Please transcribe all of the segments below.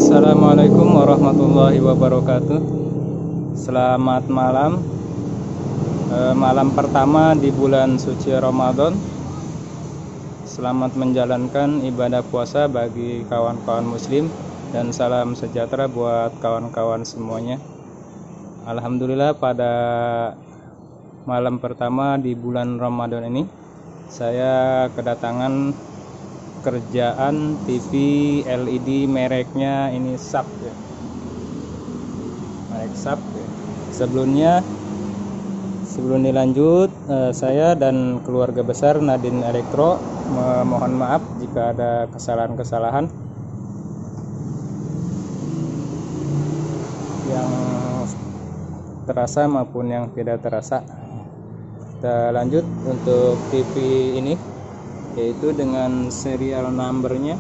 Assalamualaikum warahmatullahi wabarakatuh. Selamat malam, malam pertama di bulan suci Ramadan. Selamat menjalankan ibadah puasa bagi kawan-kawan muslim, dan salam sejahtera buat kawan-kawan semuanya. Alhamdulillah, pada malam pertama di bulan Ramadan ini saya kedatangan kerjaan TV LED mereknya ini SAP ya. Merek SAP ya. Sebelum dilanjut, saya dan keluarga besar Nadine Elektro memohon maaf jika ada kesalahan-kesalahan yang terasa maupun yang tidak terasa. Kita lanjut untuk TV ini, yaitu dengan serial numbernya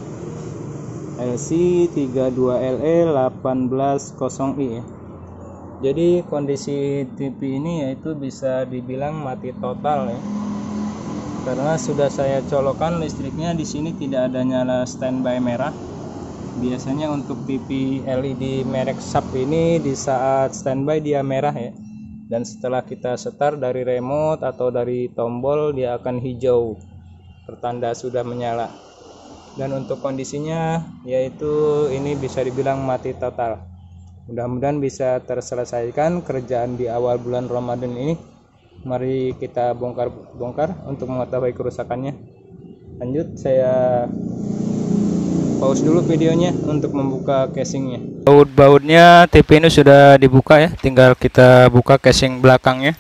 LC32LE1800i ya. Jadi kondisi TV ini yaitu bisa dibilang mati total ya, karena sudah saya colokan listriknya. Di sini tidak ada nyala standby merah. Biasanya untuk TV LED merek SAP ini di saat standby dia merah ya, dan setelah kita setar dari remote atau dari tombol dia akan hijau, pertanda sudah menyala. Dan untuk kondisinya yaitu ini bisa dibilang mati total. Mudah-mudahan bisa terselesaikan kerjaan di awal bulan Ramadan ini. Mari kita bongkar untuk mengetahui kerusakannya. Lanjut, saya pause dulu videonya untuk membuka casingnya. Baut-bautnya TV ini sudah dibuka ya, tinggal kita buka casing belakangnya.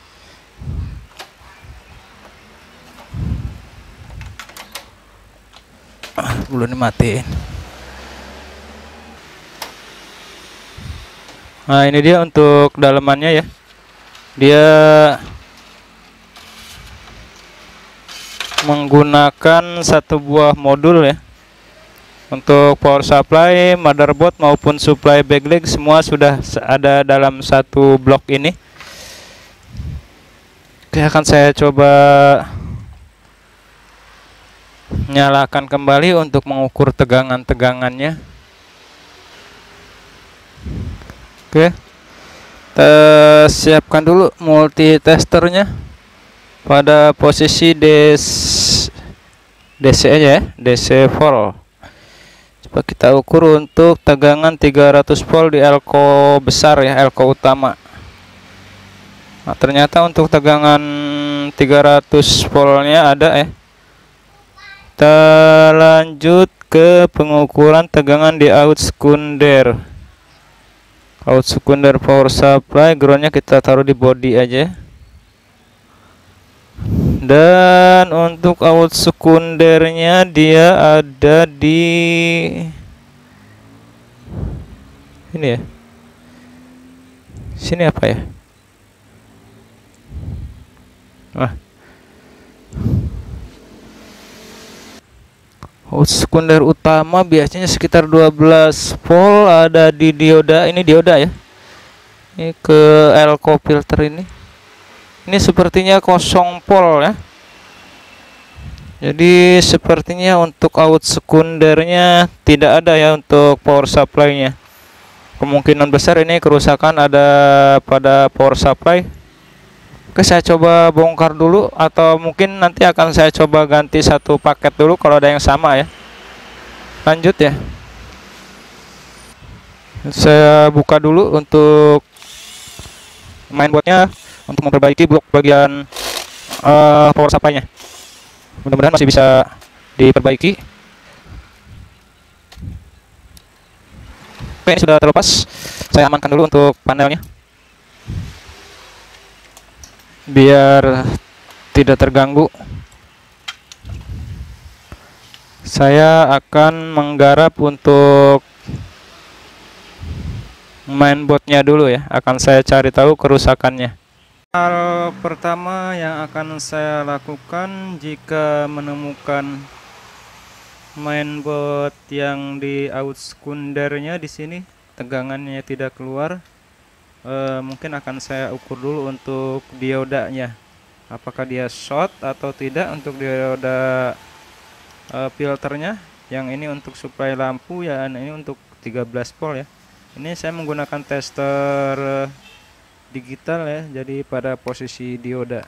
Belum dimatiin. Nah, ini dia untuk dalamannya ya. Dia menggunakan satu buah modul ya. Untuk power supply, motherboard maupun supply backlight semua sudah ada dalam satu blok ini. Oke, akan saya coba nyalakan kembali untuk mengukur tegangannya. Oke, kita siapkan dulu multitesternya pada posisi DC aja ya, DC volt. Coba kita ukur untuk tegangan 300 volt di elko besar ya, elko utama. Nah, ternyata untuk tegangan 300 voltnya ada ya. Kita lanjut ke pengukuran tegangan di out sekunder. Out sekunder power supply, groundnya kita taruh di body aja. Dan untuk out sekundernya dia ada di ini ya. Sini apa ya? Out sekunder utama biasanya sekitar 12 volt, ada di dioda. Ini dioda ya. Ini ke elko filter ini. Ini sepertinya kosong volt ya. Jadi sepertinya untuk out sekundernya tidak ada ya untuk power supply-nya. Kemungkinan besar ini kerusakan ada pada power supply. Oke, saya coba bongkar dulu, atau mungkin nanti akan saya coba ganti satu paket dulu kalau ada yang sama ya. Lanjut ya. Saya buka dulu untuk mainboardnya untuk memperbaiki blok bagian power supply-nya. Mudah-mudahan masih bisa diperbaiki. Oke, ini sudah terlepas. Saya amankan dulu untuk panelnya biar tidak terganggu. Saya akan menggarap untuk mainboardnya dulu ya. Akan saya cari tahu kerusakannya. Hal pertama yang akan saya lakukan jika menemukan mainboard yang di out sekundernya di sini tegangannya tidak keluar, mungkin akan saya ukur dulu untuk diodanya, apakah dia short atau tidak. Untuk dioda filternya, yang ini untuk suplai lampu ya, ini untuk 13 volt ya. Ini saya menggunakan tester digital ya, jadi pada posisi dioda.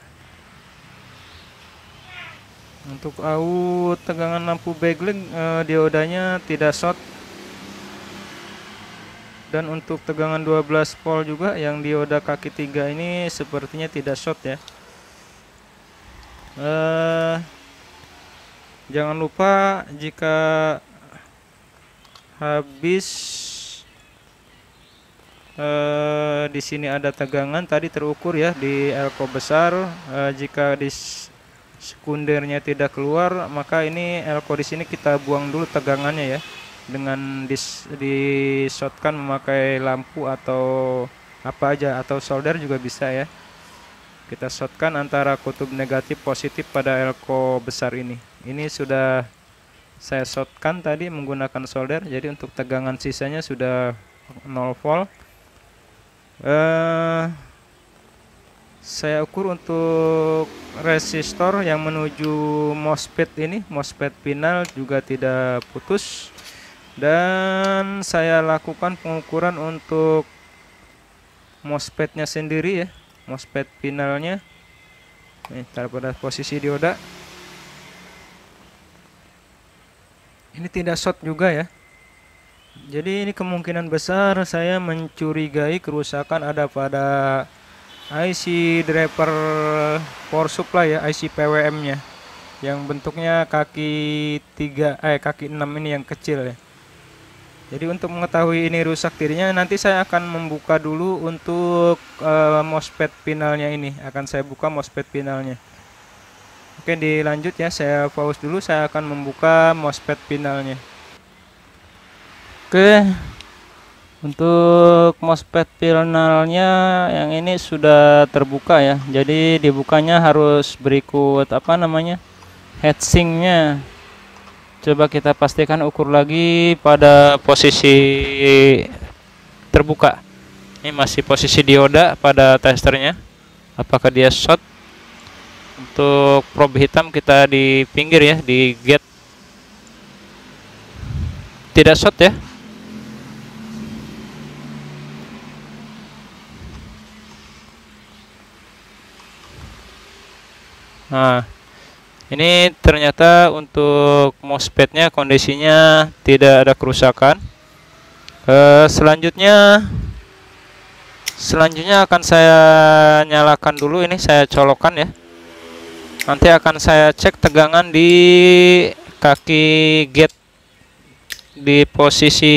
Untuk out tegangan lampu backlight, diodanya tidak short. Dan untuk tegangan 12 volt juga yang dioda kaki 3 ini sepertinya tidak short ya. Jangan lupa jika habis di sini ada tegangan tadi terukur ya di elko besar, jika di sekundernya tidak keluar, maka ini elko di sini kita buang dulu tegangannya ya, dengan di-shotkan memakai lampu atau apa aja, atau solder juga bisa ya. Kita shotkan antara kutub negatif positif pada elko besar ini. Ini sudah saya shotkan tadi menggunakan solder, jadi untuk tegangan sisanya sudah 0 volt. Saya ukur untuk resistor yang menuju MOSFET ini, MOSFET final juga tidak putus. Dan saya lakukan pengukuran untuk MOSFET-nya sendiri ya, MOSFET finalnya. Ini pada posisi dioda. Ini tidak short juga ya. Jadi ini kemungkinan besar saya mencurigai kerusakan ada pada IC driver power supply ya, IC PWM-nya. Yang bentuknya kaki 6 ini yang kecil ya. Jadi untuk mengetahui ini rusak dirinya, nanti saya akan membuka dulu untuk MOSFET finalnya ini. Akan saya buka MOSFET finalnya. Oke, dilanjut ya, saya pause dulu, saya akan membuka MOSFET finalnya. Oke, untuk MOSFET finalnya yang ini sudah terbuka ya. Jadi dibukanya harus berikut apa namanya, heatsinknya. Coba kita pastikan ukur lagi pada posisi terbuka. Ini masih posisi dioda pada testernya. Apakah dia short? Untuk probe hitam kita di pinggir ya, di gate. Tidak short ya. Nah, ini ternyata untuk MOSFET-nya kondisinya tidak ada kerusakan. Selanjutnya akan saya nyalakan dulu, ini saya colokkan ya. Nanti akan saya cek tegangan di kaki gate, di posisi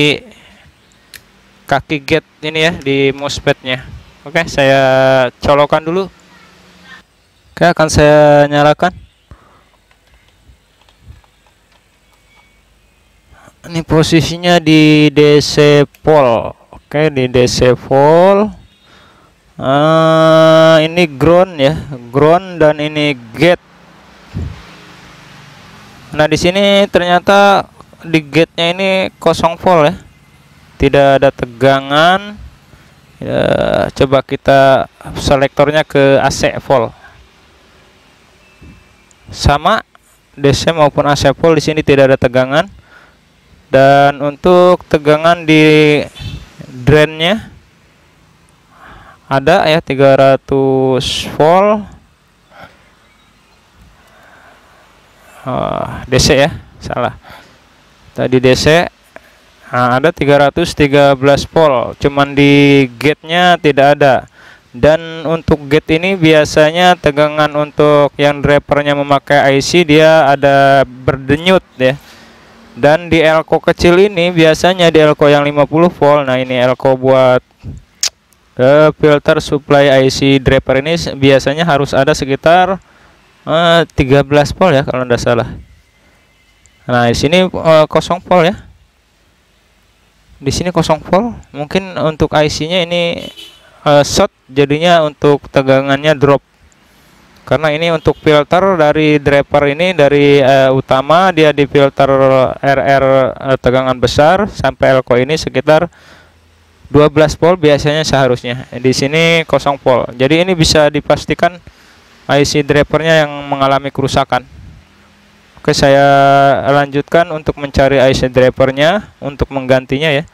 kaki gate ini ya, di MOSFET-nya. Oke, saya colokkan dulu. Oke, akan saya nyalakan. Ini posisinya di DC pole. Oke, di DC pole. Ini ground ya, ground, dan ini gate. Nah, di sini ternyata di gate-nya ini 0 volt ya. Tidak ada tegangan. Ya, coba kita selektornya ke AC volt. Sama DC maupun AC volt di sini tidak ada tegangan. Dan untuk tegangan di drainnya ada ya 300 volt. DC ya, salah. Tadi DC. Nah, ada 313 volt. Cuman di gate-nya tidak ada. Dan untuk gate ini biasanya tegangan untuk yang drivernya memakai IC dia ada berdenyut ya. Dan di elko kecil ini biasanya di elko yang 50 volt. Nah, ini elko buat filter supply IC driver ini biasanya harus ada sekitar 13 volt ya kalau tidak salah. Nah, di sini 0 volt ya. Di sini 0 volt. Mungkin untuk IC-nya ini short, jadinya untuk tegangannya drop. Karena ini untuk filter dari driver ini, dari utama dia di filter RR tegangan besar sampai elko ini sekitar 12 volt biasanya seharusnya. Di sini 0 volt. Jadi ini bisa dipastikan IC drivernya yang mengalami kerusakan. Oke, saya lanjutkan untuk mencari IC drivernya untuk menggantinya ya.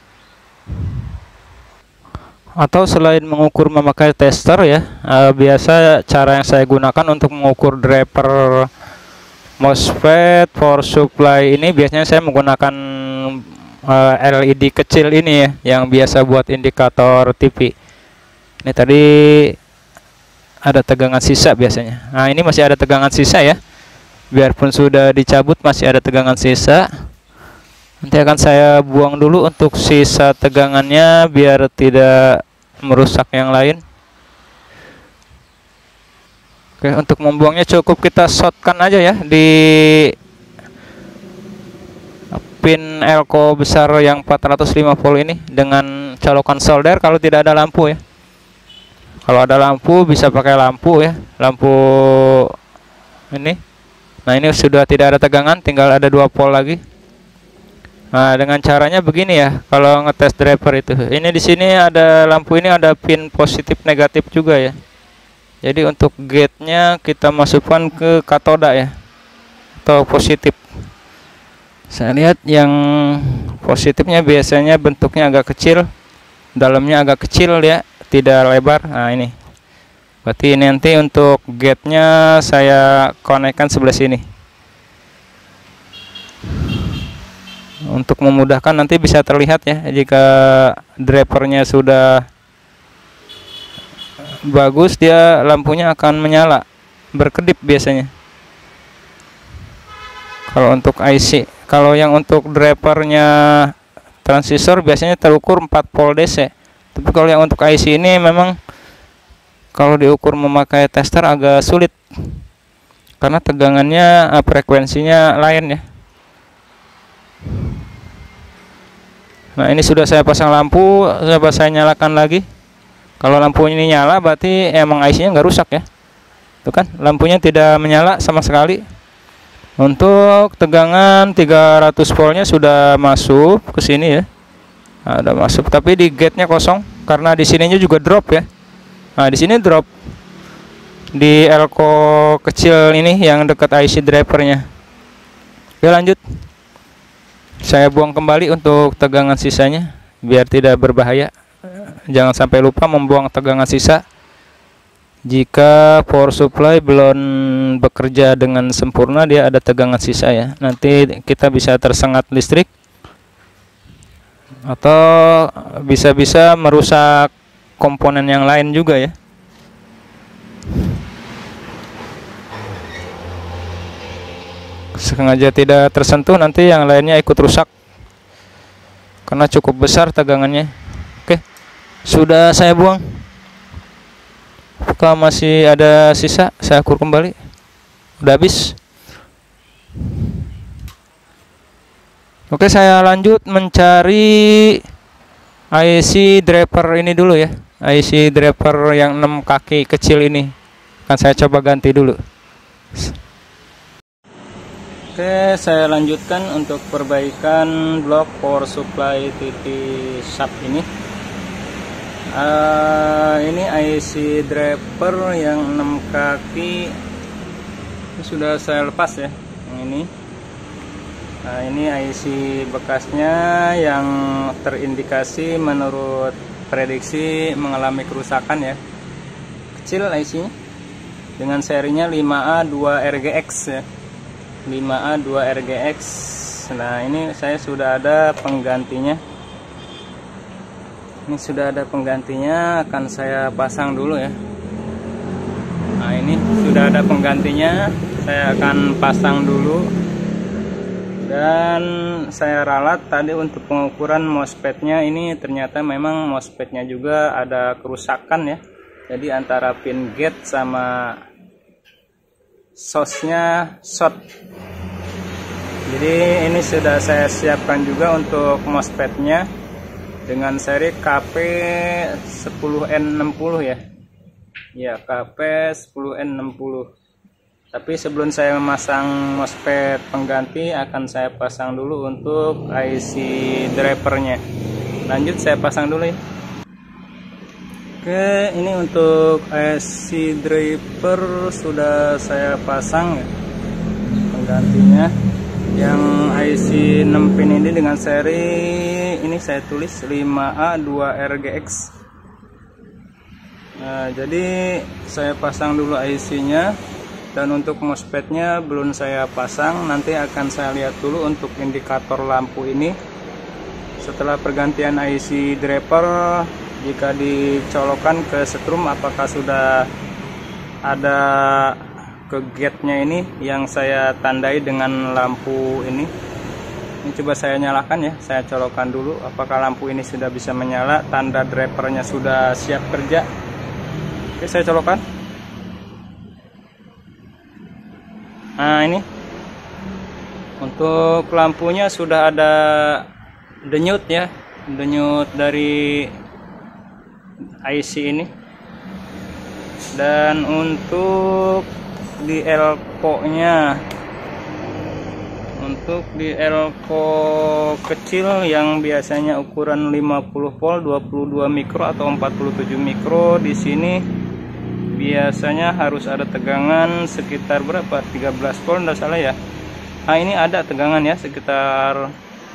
Atau selain mengukur memakai tester ya, biasa cara yang saya gunakan untuk mengukur driver MOSFET power supply ini biasanya saya menggunakan LED kecil ini ya, yang biasa buat indikator TV. Ini tadi ada tegangan sisa biasanya. Nah, ini masih ada tegangan sisa ya. Biarpun sudah dicabut masih ada tegangan sisa. Nanti akan saya buang dulu untuk sisa tegangannya biar tidak merusak yang lain. Oke, untuk membuangnya cukup kita shortkan aja ya di pin elko besar yang 405 volt ini dengan colokan solder kalau tidak ada lampu ya. Kalau ada lampu bisa pakai lampu ya, lampu ini. Nah, ini sudah tidak ada tegangan, tinggal ada 2 volt lagi. Nah, dengan caranya begini ya, kalau ngetes driver itu. Ini di sini ada lampu, ini ada pin positif negatif juga ya. Jadi untuk gate-nya kita masukkan ke katoda ya, atau positif. Saya lihat yang positifnya biasanya bentuknya agak kecil, dalamnya agak kecil ya, tidak lebar. Nah, ini. Berarti ini nanti untuk gate-nya saya konekkan sebelah sini. Untuk memudahkan nanti bisa terlihat ya, jika drivernya sudah bagus dia lampunya akan menyala, berkedip biasanya. Kalau untuk IC, kalau yang untuk drivernya transistor biasanya terukur 4 volt DC. Tapi kalau yang untuk IC ini memang kalau diukur memakai tester agak sulit karena tegangannya frekuensinya lain ya. Nah, ini sudah saya pasang lampu, coba saya nyalakan lagi. Kalau lampu ini nyala berarti emang IC-nya nggak rusak ya. Tuh kan, lampunya tidak menyala sama sekali. Untuk tegangan 300 voltnya sudah masuk ke sini ya. Nah, udah masuk, tapi di gate-nya kosong karena di sininya juga drop ya. Nah, di sini drop di elko kecil ini yang dekat IC drivernya. Oke, lanjut. Saya buang kembali untuk tegangan sisanya biar tidak berbahaya. Jangan sampai lupa membuang tegangan sisa jika power supply belum bekerja dengan sempurna, dia ada tegangan sisa ya. Nanti kita bisa tersengat listrik atau bisa-bisa merusak komponen yang lain juga ya. Sengaja tidak tersentuh, nanti yang lainnya ikut rusak karena cukup besar tegangannya. Oke, sudah saya buang. Apakah masih ada sisa? Saya ukur kembali. Udah habis. Oke, saya lanjut mencari IC driver ini dulu ya. IC driver yang 6 kaki kecil ini akan saya coba ganti dulu. Oke, saya lanjutkan untuk perbaikan blok power supply TV sub ini. Ini IC driver yang 6 kaki ini sudah saya lepas ya, yang ini. Nah, ini IC bekasnya yang terindikasi menurut prediksi mengalami kerusakan ya. Kecil IC-nya dengan serinya 5A2RGX ya. 5A2RGX. Nah, ini saya sudah ada penggantinya. Ini sudah ada penggantinya, akan saya pasang dulu ya. Nah, ini sudah ada penggantinya, saya akan pasang dulu. Dan saya ralat tadi untuk pengukuran MOSFET-nya, ini ternyata memang MOSFET-nya juga ada kerusakan ya. Jadi antara pin gate sama source-nya short. Jadi ini sudah saya siapkan juga untuk MOSFET-nya dengan seri KP10N60 ya. Ya, KP10N60. Tapi sebelum saya memasang MOSFET pengganti, akan saya pasang dulu untuk IC drivernya. Lanjut saya pasang dulu ya. Oke, ini untuk IC driver sudah saya pasang ya. gantinya. Yang IC 6 pin ini dengan seri ini saya tulis 5A2RGX. Nah, jadi saya pasang dulu IC-nya, dan untuk MOSFET-nya belum saya pasang. Nanti akan saya lihat dulu untuk indikator lampu ini. Setelah pergantian IC driver, jika dicolokkan ke setrum, apakah sudah ada ke gate-nya ini yang saya tandai dengan lampu ini. Ini coba saya nyalakan ya, saya colokkan dulu apakah lampu ini sudah bisa menyala, tanda drivernya sudah siap kerja. Oke, saya colokkan. Nah, ini untuk lampunya sudah ada denyut ya, denyut dari IC ini. Dan untuk di elko-nya, untuk di elko kecil yang biasanya ukuran 50 volt 22 mikro atau 47 mikro, di sini biasanya harus ada tegangan sekitar berapa, 13 volt enggak salah ya. Nah, ini ada tegangan ya sekitar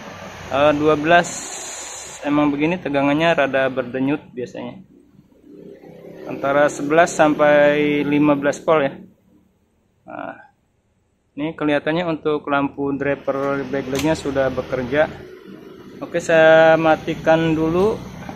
12. Emang begini tegangannya rada berdenyut biasanya, antara 11 sampai 15 volt ya. Nah, ini kelihatannya untuk lampu driver backlightnya sudah bekerja. Oke, saya matikan dulu.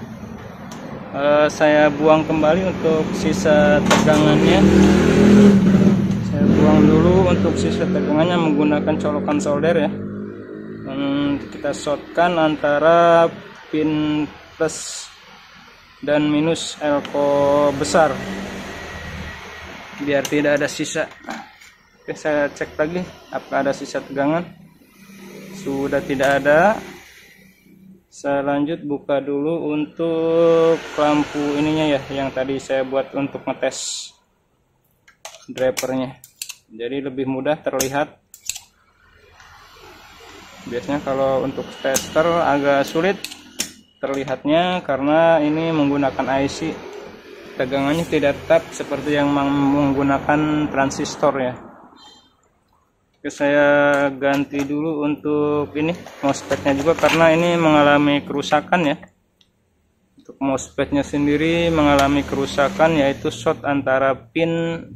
Saya buang kembali untuk sisa tegangannya. Saya buang dulu untuk sisa tegangannya menggunakan colokan solder ya. Dan kita shortkan antara pin plus dan minus elko besar biar tidak ada sisa. Oke, saya cek lagi apakah ada sisa tegangan. Sudah tidak ada. Saya lanjut buka dulu untuk lampu ininya ya, yang tadi saya buat untuk ngetes drivernya. Jadi lebih mudah terlihat. Biasanya kalau untuk tester agak sulit terlihatnya karena ini menggunakan IC. Tegangannya tidak tetap seperti yang menggunakan transistor ya. Oke, saya ganti dulu untuk ini MOSFET-nya juga karena ini mengalami kerusakan ya. Untuk MOSFET-nya sendiri mengalami kerusakan, yaitu short antara pin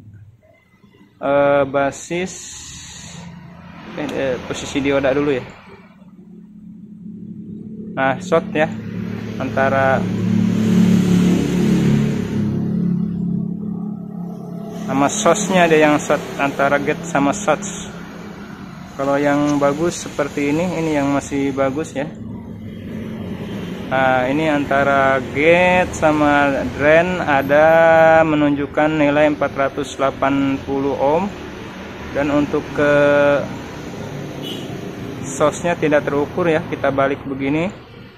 basis. Posisi dioda dulu ya. Nah, short ya antara sama source-nya, ada yang short antara gate sama source. Kalau yang bagus seperti ini yang masih bagus ya. Nah, ini antara gate sama drain ada menunjukkan nilai 480 ohm, dan untuk ke source-nya tidak terukur ya. Kita balik begini.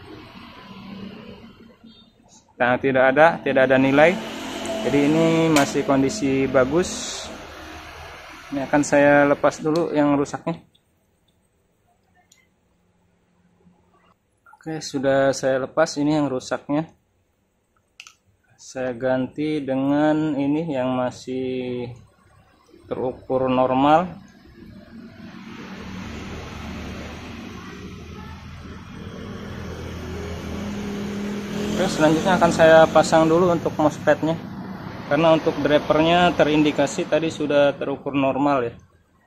Nah, tidak ada nilai. Jadi ini masih kondisi bagus. Ini akan saya lepas dulu yang rusaknya. Oke, sudah saya lepas ini yang rusaknya. Saya ganti dengan ini yang masih terukur normal. Oke, selanjutnya akan saya pasang dulu untuk MOSFET-nya. Karena untuk drivernya terindikasi tadi sudah terukur normal ya.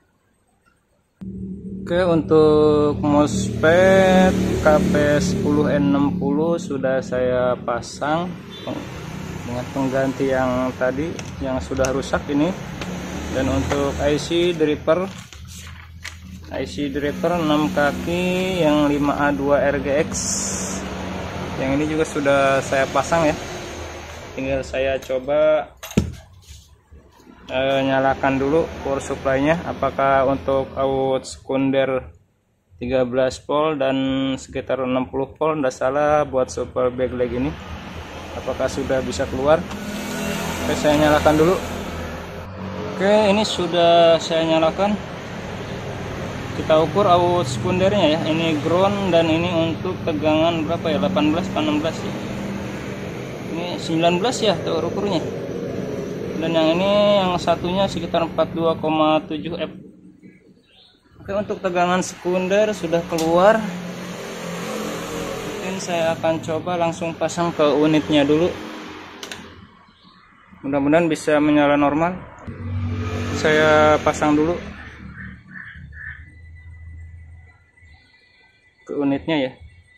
Oke, untuk MOSFET KP10N60 sudah saya pasang dengan pengganti yang tadi yang sudah rusak ini. Dan untuk IC driver 6 kaki yang 5A2RGX, yang ini juga sudah saya pasang ya. Tinggal saya coba nyalakan dulu power supply-nya, apakah untuk out sekunder 13 volt dan sekitar 60 volt tidak salah buat super backlight ini, apakah sudah bisa keluar. Oke, saya nyalakan dulu. Oke, ini sudah saya nyalakan. Kita ukur out sekundernya ya, ini ground dan ini untuk tegangan berapa ya, 18 atau 16 ya. Ini 19 ya teor ukurnya. Dan yang ini yang satunya sekitar 42,7 F. Oke, untuk tegangan sekunder sudah keluar. Mungkin saya akan coba langsung pasang ke unitnya dulu. Mudah-mudahan bisa menyala normal. Saya pasang dulu ke unitnya ya.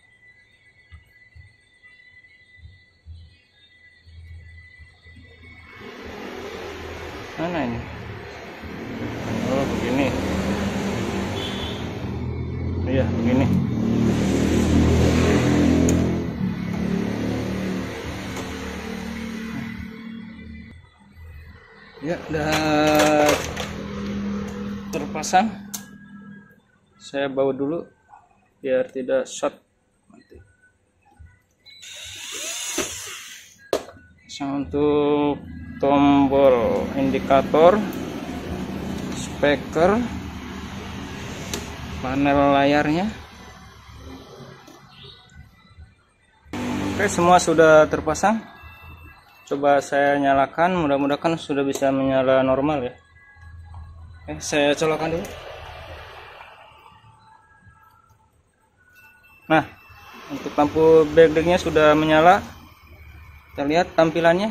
Mana ini? Oh, begini. Iya, begini. Ya, udah terpasang. Saya bawa dulu biar tidak short nanti. Pasang untuk tombol indikator, speaker, panel layarnya. Oke, semua sudah terpasang. Coba saya nyalakan, mudah-mudahan sudah bisa menyala normal ya. Oke, saya colokkan dulu. Nah, untuk lampu backlight-nya sudah menyala. Kita lihat tampilannya.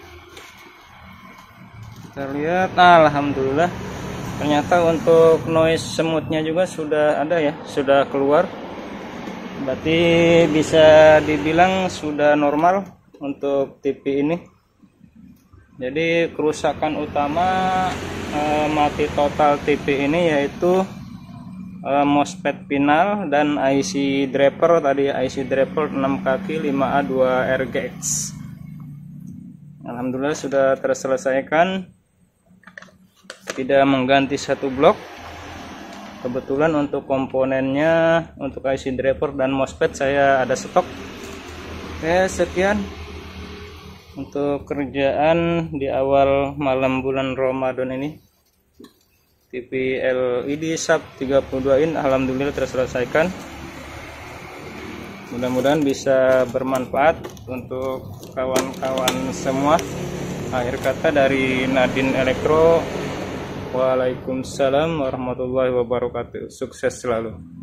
Kita lihat, alhamdulillah. Ternyata untuk noise semutnya juga sudah ada ya, sudah keluar. Berarti bisa dibilang sudah normal untuk TV ini. Jadi kerusakan utama mati total TV ini yaitu MOSFET pinal dan IC driver. Tadi IC driver 6 kaki 5A2 RGX. Alhamdulillah sudah terselesaikan, tidak mengganti satu blok. Kebetulan untuk komponennya, untuk IC driver dan MOSFET saya ada stok. Oke, sekian untuk kerjaan di awal malam bulan Ramadan ini. TV LED sub 32 in alhamdulillah terselesaikan. Mudah-mudahan bisa bermanfaat untuk kawan-kawan semua. Akhir kata dari Nadine Elektro. Waalaikumsalam warahmatullahi wabarakatuh. Sukses selalu.